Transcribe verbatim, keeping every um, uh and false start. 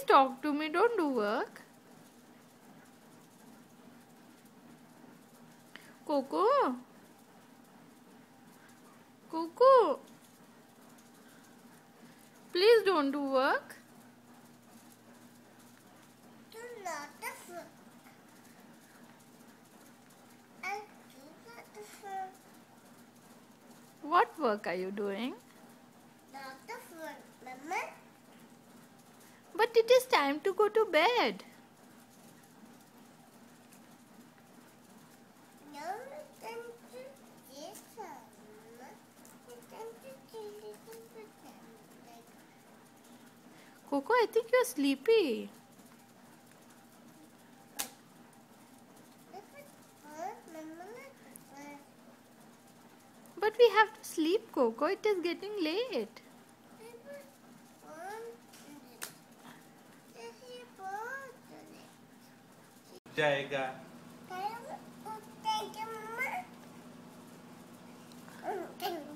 talk to me. Don't do work. Coco. Coco. Please don't do work. Do not the food. And do not the food. What work are you doing? Not the food, Mama. But it is time to go to bed. No, then to this one. Then to this one. Coco, I think you're sleepy. But we have to sleep, Coco. It is getting late. जाएगा